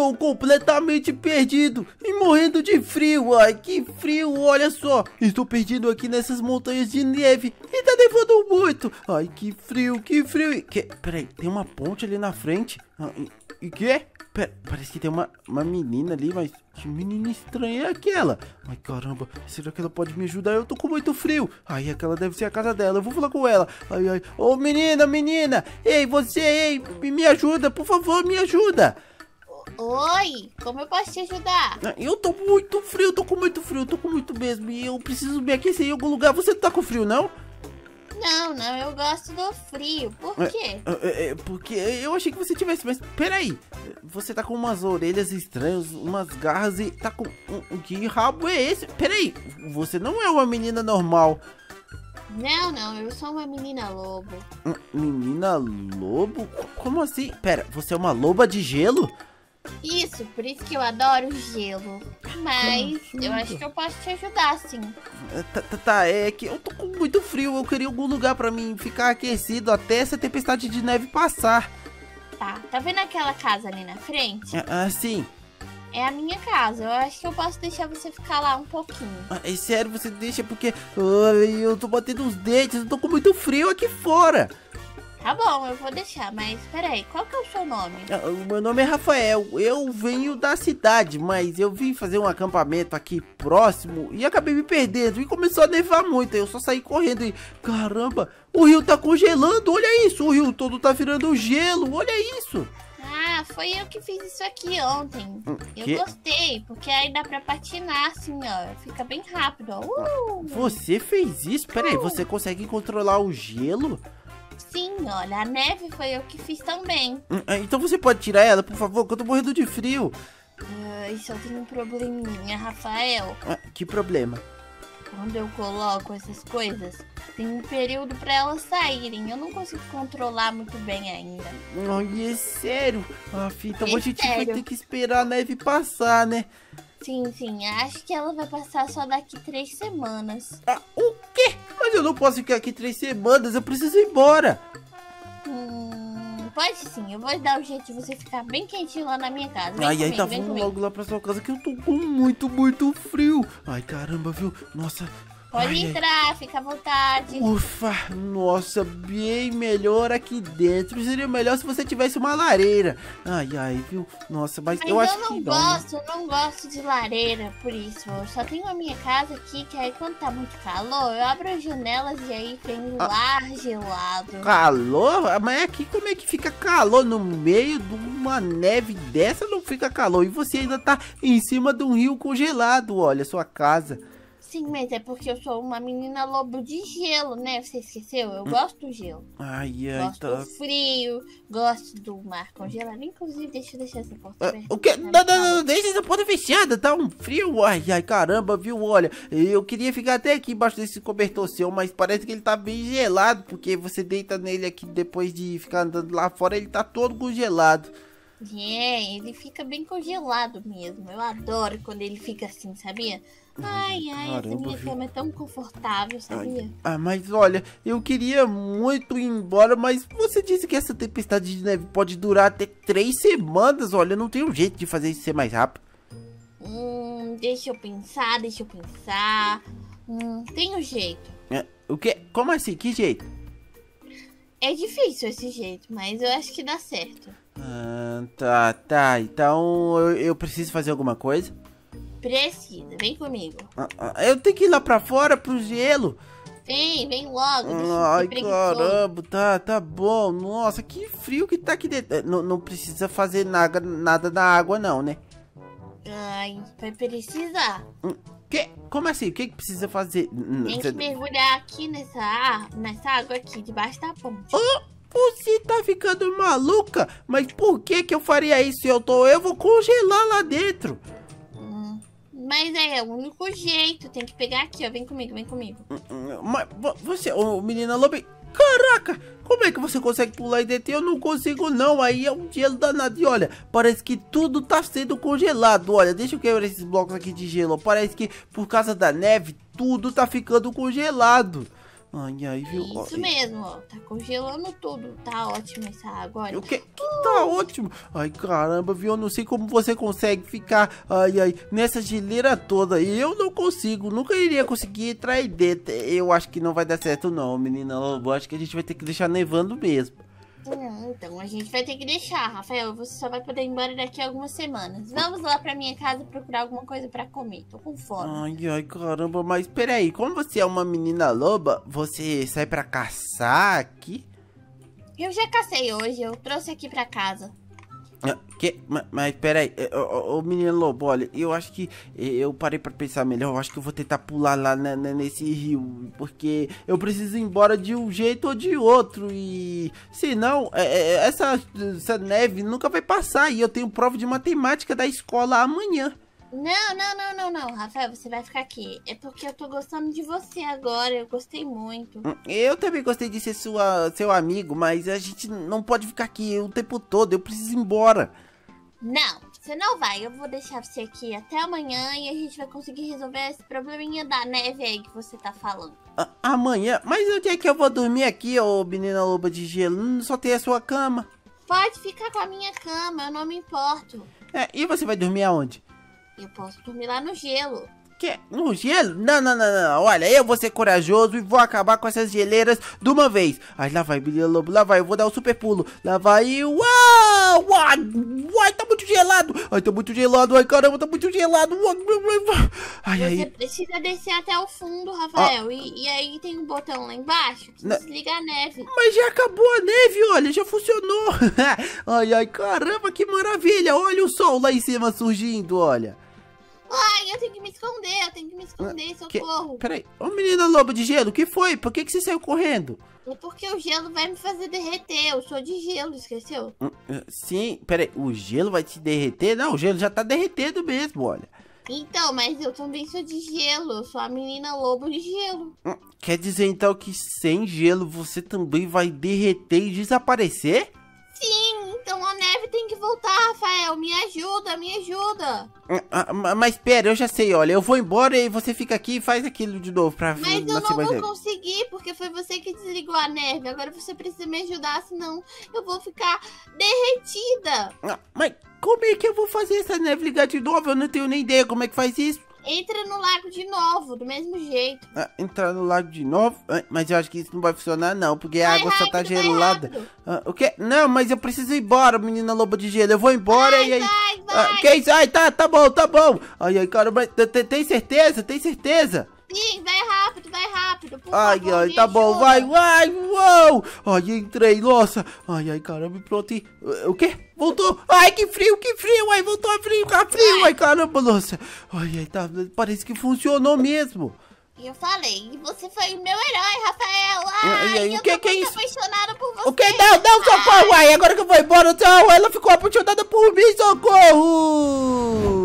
estou completamente perdido e morrendo de frio. Ai, que frio, olha só. Estou perdido aqui nessas montanhas de neve e tá nevando muito. Ai, que frio, que frio. Peraí, tem uma ponte ali na frente. E que? Pera, parece que tem uma menina ali, mas que menina estranha é aquela? Ai, caramba, será que ela pode me ajudar? Eu tô com muito frio. Ai, aquela deve ser a casa dela, eu vou falar com ela. Ai, ai, ô menina, ei, você, ei, me ajuda, por favor, me ajuda. Oi, como eu posso te ajudar? Eu tô muito frio, tô com muito frio, tô com muito mesmo. E eu preciso me aquecer em algum lugar. Você não tá com frio, não? Não, eu gosto do frio. Por quê? Porque eu achei que você tivesse, mas peraí. Você tá com umas orelhas estranhas, umas garras e tá com... Que rabo é esse? Peraí, você não é uma menina normal. Não, eu sou uma menina lobo. Menina lobo? Como assim? Pera, você é uma loba de gelo? Isso, por isso que eu adoro gelo. Mas eu acho que eu posso te ajudar, sim. Tá, é que eu tô com muito frio. Eu queria algum lugar pra mim ficar aquecido até essa tempestade de neve passar. Tá vendo aquela casa ali na frente? Sim. É a minha casa, eu acho que eu posso deixar você ficar lá um pouquinho. É sério, você deixa porque eu tô batendo os dentes, eu tô com muito frio aqui fora. Tá bom, eu vou deixar, mas peraí, qual que é o seu nome? O meu nome é Rafael, eu venho da cidade, mas eu vim fazer um acampamento aqui próximo e acabei me perdendo e começou a nevar muito, eu só saí correndo e caramba, o rio tá congelando, olha isso, o rio todo tá virando gelo, olha isso. Foi eu que fiz isso aqui ontem. Eu gostei, porque aí dá pra patinar assim, ó, fica bem rápido, ó. Você fez isso? Peraí, você consegue controlar o gelo? Sim, olha, a neve foi eu que fiz também. Então você pode tirar ela, por favor, que eu tô morrendo de frio. Só tem um probleminha, Rafael. Que problema? Quando eu coloco essas coisas, tem um período pra elas saírem. Eu não consigo controlar muito bem ainda. Ai, é sério? Então a gente vai ter que esperar a neve passar, né? Sim, acho que ela vai passar só daqui 3 semanas. O quê? Mas eu não posso ficar aqui 3 semanas, eu preciso ir embora. Pode sim, eu vou dar o jeito de você ficar bem quentinho lá na minha casa. Vamos logo lá pra sua casa que eu tô com muito frio. Ai, caramba, viu? Nossa. Pode entrar, fica à vontade. Ufa, nossa, bem melhor aqui dentro. Seria melhor se você tivesse uma lareira. Ai, viu? Nossa, mas eu acho que não. Eu não gosto de lareira, por isso. Eu só tenho a minha casa aqui, que aí quando tá muito calor, eu abro as janelas e aí tem um ar gelado. Calor? Mas aqui como é que fica calor? No meio de uma neve dessa não fica calor. E você ainda tá em cima de um rio congelado, olha, sua casa. Sim, mas é porque eu sou uma menina lobo de gelo, né? Você esqueceu? Eu gosto do gelo. Gosto do frio, gosto do mar congelado. Inclusive, deixa eu deixar essa porta aberta. O quê? Não, deixa essa porta fechada, tá um frio. Ai, caramba, viu? Olha, eu queria ficar até aqui embaixo desse cobertor seu, mas parece que ele tá bem gelado, porque você deita nele aqui depois de ficar andando lá fora, ele tá todo congelado. Ele fica bem congelado mesmo. Eu adoro quando ele fica assim, sabia? Caramba, essa minha cama é tão confortável, sabia? Mas olha, eu queria muito ir embora, mas você disse que essa tempestade de neve pode durar até 3 semanas. Olha, não tem um jeito de fazer isso ser mais rápido. Deixa eu pensar. Tem um jeito. O quê? Como assim? Que jeito? É difícil esse jeito, mas eu acho que dá certo. Tá. Então eu preciso fazer alguma coisa? Precisa, vem comigo. Eu tenho que ir lá pra fora, pro gelo. Vem logo. Ai, caramba, tá bom. Nossa, que frio que tá aqui dentro. Não precisa fazer nada na água não, né? Vai precisar. Como assim? O que precisa fazer? Tem que mergulhar aqui nessa água aqui, debaixo da ponte. Você tá ficando maluca? Mas por que eu faria isso? Eu vou congelar lá dentro. Mas é o único jeito. Tem que pegar aqui, ó. Vem comigo. Mas você, menina lobo... Caraca, como é que você consegue pular aí dentro? Eu não consigo não, aí é um gelo danado. E olha, parece que tudo tá sendo congelado. Olha, deixa eu quebrar esses blocos aqui de gelo. Parece que por causa da neve, tudo tá ficando congelado. Ai, ai, viu? Isso mesmo, ó. Tá congelando tudo. Tá ótimo essa água, olha. O que? Tá ótimo. Ai, caramba, viu? Eu não sei como você consegue ficar, ai, ai, nessa geleira toda. Eu não consigo, nunca iria conseguir entrar aí dentro. Eu acho que não vai dar certo não, menina lobo. Acho que a gente vai ter que deixar nevando mesmo. Então a gente vai ter que deixar, Rafael. Você só vai poder ir embora daqui a algumas semanas. Vamos lá pra minha casa procurar alguma coisa pra comer. Tô com fome. Ai, ai, caramba, mas peraí, como você é uma menina loba, você sai pra caçar aqui? Eu já cacei hoje, eu trouxe aqui pra casa. Que? Mas peraí, ô menino lobo, olha, eu acho que eu parei pra pensar melhor. Eu acho que eu vou tentar pular lá nesse rio, porque eu preciso ir embora de um jeito ou de outro. E senão, essa neve nunca vai passar. E eu tenho prova de matemática da escola amanhã. Não, Rafael, você vai ficar aqui. É porque eu tô gostando de você agora, eu gostei muito. Eu também gostei de ser seu amigo, mas a gente não pode ficar aqui o tempo todo, eu preciso ir embora. Não, você não vai, eu vou deixar você aqui até amanhã e a gente vai conseguir resolver esse probleminha da neve aí que você tá falando. Amanhã? Mas onde é que eu vou dormir aqui, ô menina loba de gelo? Só tem a sua cama. Pode ficar com a minha cama, eu não me importo. E você vai dormir aonde? Eu posso dormir lá no gelo. Que? No gelo? Não. Olha, eu vou ser corajoso e vou acabar com essas geleiras de uma vez. Ai, lá vai, menina lobo, lá vai. Eu vou dar um super pulo. Lá vai. Uau! Ai, tá muito gelado. Ai, tá muito gelado. Ai, caramba, tá muito gelado. Você precisa descer até o fundo, Rafael. E aí tem um botão lá embaixo que desliga a neve. Mas já acabou a neve, olha, já funcionou. Ai, caramba, que maravilha. Olha o sol lá em cima surgindo, olha. Ai, eu tenho que me esconder, socorro. Peraí, ô menina loba de gelo, o que foi? Por que você saiu correndo? É porque o gelo vai me fazer derreter, eu sou de gelo, esqueceu? Sim, peraí, o gelo vai te derreter? Não, o gelo já tá derretendo mesmo, olha. Então, mas eu também sou de gelo, eu sou a menina lobo de gelo. Quer dizer então que sem gelo você também vai derreter e desaparecer? Sim, então a neve tem que voltar, Rafael. Me ajuda. Mas pera, eu já sei, olha. Eu vou embora e você fica aqui e faz aquilo de novo pra ver. Mas eu não vou conseguir, porque foi você que desligou a neve. Agora você precisa me ajudar, senão eu vou ficar derretida. Mas como é que eu vou fazer essa neve ligar de novo? Eu não tenho nem ideia como é que faz isso. Entra no lago de novo, do mesmo jeito. Entrar no lago de novo? Mas eu acho que isso não vai funcionar não, porque a água só tá gelada. O quê? Não, mas eu preciso ir embora, menina loba de gelo. Eu vou embora e aí... Vai. Que isso? Ai, tá bom. Ai, caramba, tem certeza? Sim, vai rápido, por ai, favor, ai, tá bom, vai, uou! Ai, entrei, nossa! Ai, caramba, pronto, o quê? Voltou! Ai, que frio, ai, voltou a frio, ai, caramba, nossa! Ai, tá, parece que funcionou mesmo! Eu falei, você foi o meu herói, Rafael! Ai, eu o que tô é muito isso? apaixonada por você! O que? Não, socorro! Ai, agora que eu vou embora, tchau! Ela ficou apaixonada por mim, socorro!